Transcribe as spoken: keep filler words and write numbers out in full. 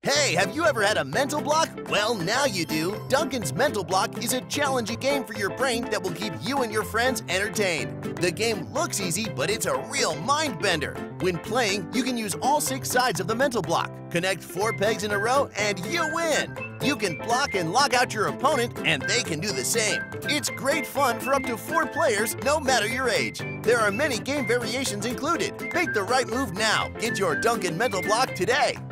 Hey, have you ever had a mental block? Well, now you do. Duncan's Mental Block is a challenging game for your brain that will keep you and your friends entertained. The game looks easy, but it's a real mind bender. When playing, you can use all six sides of the mental block. Connect four pegs in a row and you win. You can block and lock out your opponent, and they can do the same. It's great fun for up to four players, no matter your age. There are many game variations included. Make the right move now. Get your Duncan Mental Block today.